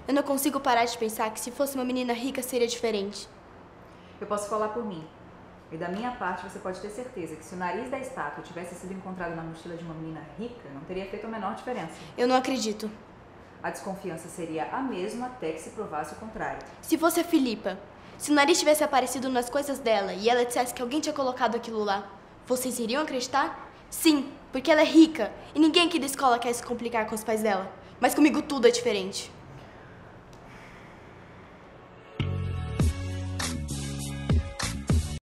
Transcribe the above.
Eu não consigo parar de pensar que se fosse uma menina rica seria diferente. Eu posso falar por mim. E da minha parte, você pode ter certeza que se o nariz da estátua tivesse sido encontrado na mochila de uma menina rica, não teria feito a menor diferença. Eu não acredito. A desconfiança seria a mesma até que se provasse o contrário. Se fosse a Filipa, se o nariz tivesse aparecido nas coisas dela e ela dissesse que alguém tinha colocado aquilo lá, vocês iriam acreditar? Sim, porque ela é rica e ninguém aqui da escola quer se complicar com os pais dela. Mas comigo tudo é diferente.